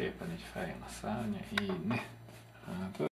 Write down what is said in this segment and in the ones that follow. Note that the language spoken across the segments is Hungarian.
Szépen így feljön a szárnya, így. Hát,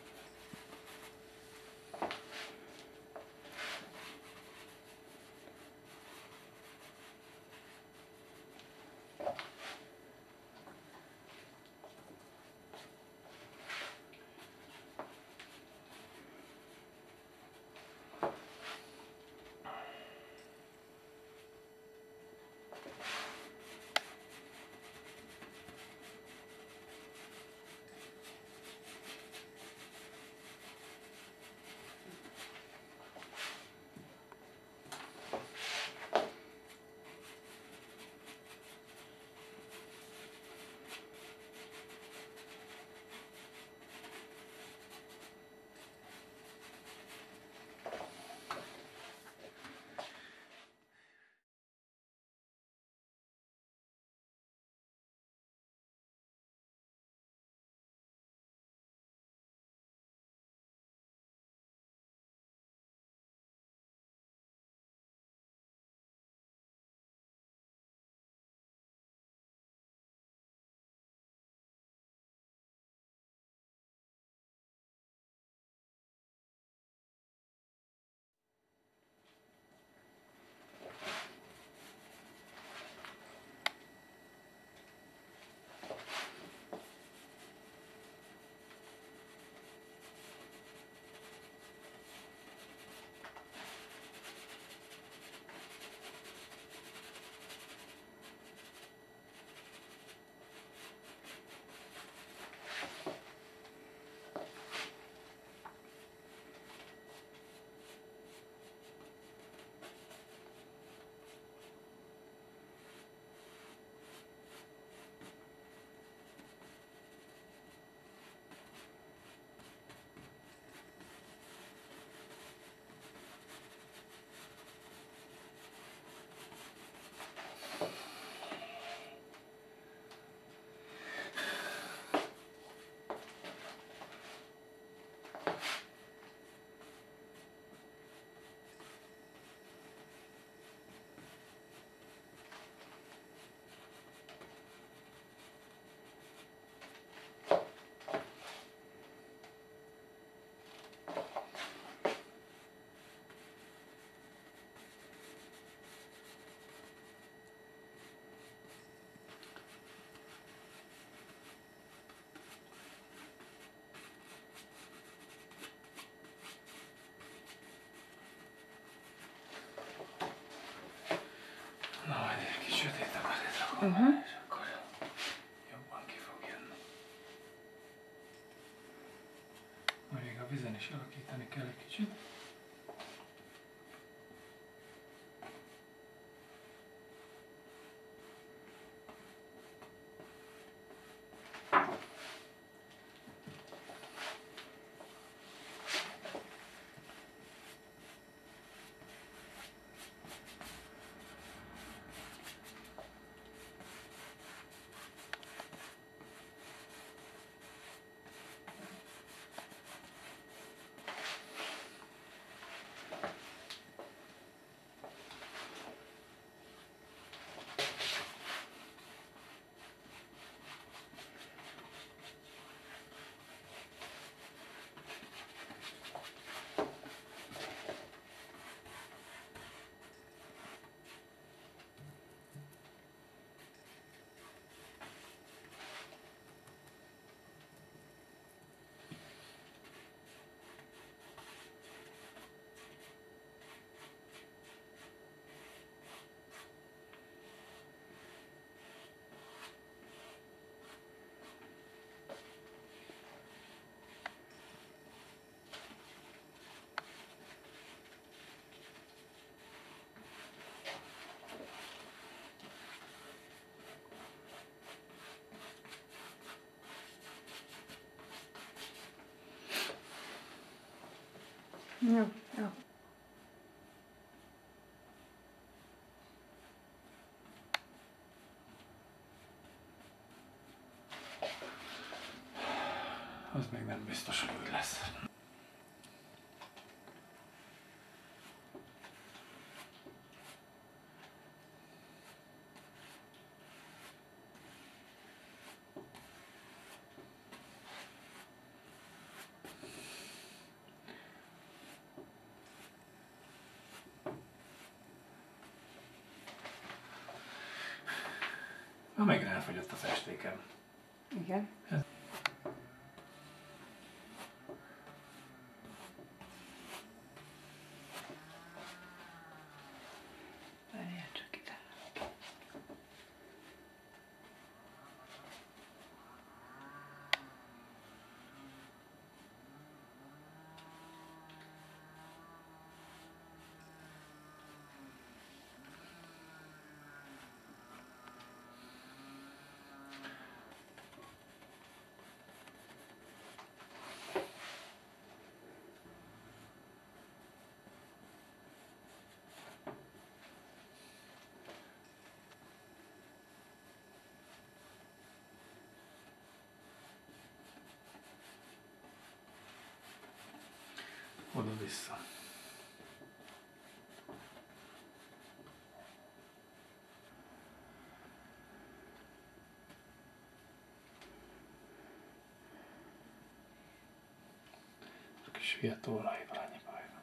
na, majd egy kis sötétebbet rakom, és akkor jobban ki fog jönni. Majd még a vizen is alakítani kell egy kicsit. Jó, jó. Az még nem biztos, hogy úgy lesz. Megint elfogyott az estékem. Igen. Várjál csak ide. Oda-vissza. A kis hülye tóraival annyi baj van.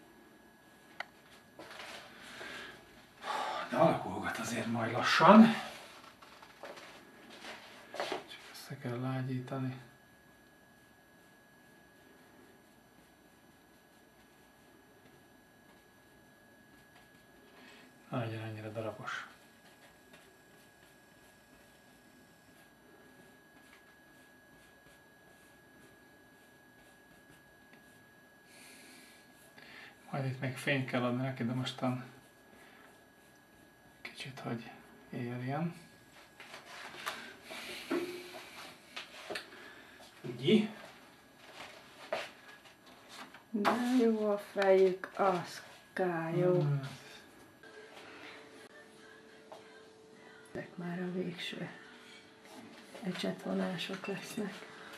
De alakulgat azért majd lassan. Csak össze kell lágyítani. Ne legyen ennyire darabos. Majd itt még fényt kell adni neki, de mostan kicsit, hogy érjen. Ugye? De jó a fejük, az jó. Ezek már a végső ecsetvonások lesznek.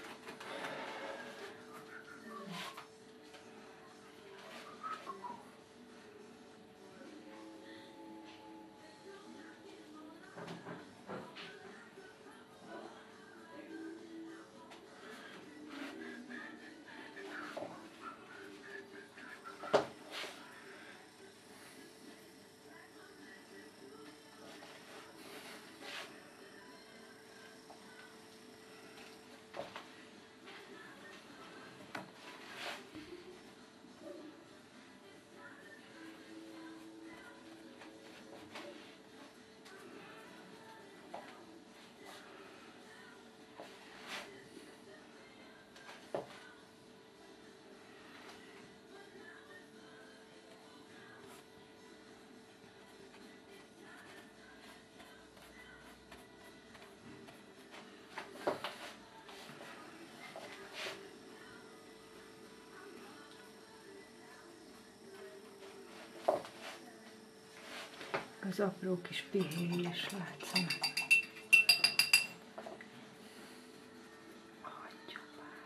Az apró kis pihéi is látszanak. Hagyjuk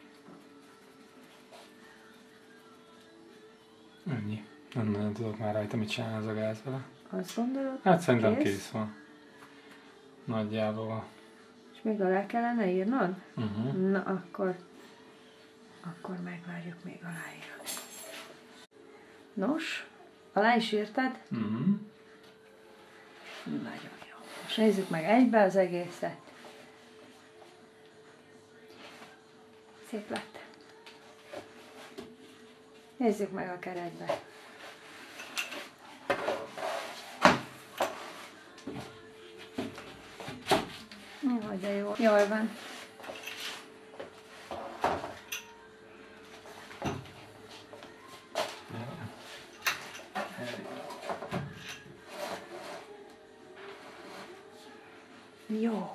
már. Ennyi. Nem tudok már rajta mit csinálni az a gáz vele. Azt gondolod? Hát szerintem kész van. Nagyjából. És még alá kellene írnod? Uh-huh. Na akkor megvárjuk, még aláírod. Nos, alá is írtad? Uh-huh. Nagyon jó. Most nézzük meg egybe az egészet. Szép lett. Nézzük meg a keretbe. Jaj, de jó. Jól van. Jó.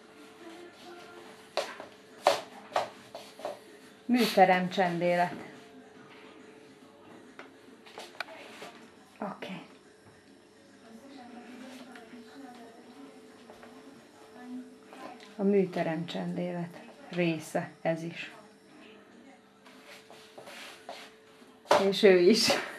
Műterem csendélet. Oké. A műterem csendélet része ez is. És ő is.